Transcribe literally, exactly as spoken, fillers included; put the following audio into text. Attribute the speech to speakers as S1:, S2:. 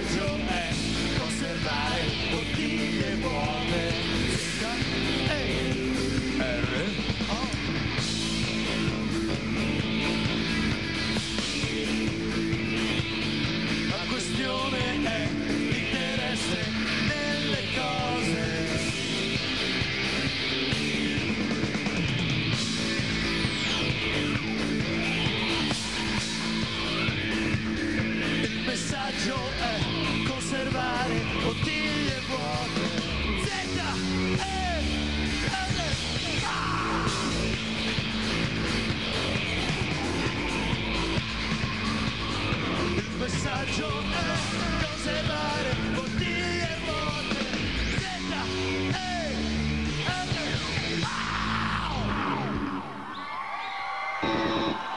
S1: messaggio è conservare bottiglie vuote. E R O. La questione è l'interesse nelle cose. Il messaggio è conservare bottiglie vuote. Z E L A. Il messaggio è conservare bottiglie vuote. Z E L A.